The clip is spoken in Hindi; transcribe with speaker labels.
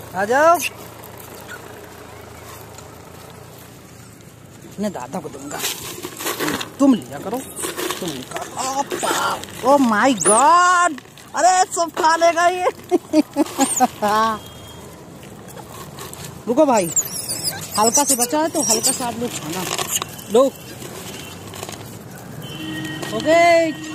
Speaker 1: आ जाओ। मैं दादा को दूंगा, तुम लिया करो। तुम ओ माय गॉड, अरे सब खा लेगा ये। रुको भाई, हल्का से बचा है तो हल्का सा आप लोग खाना लो। ओके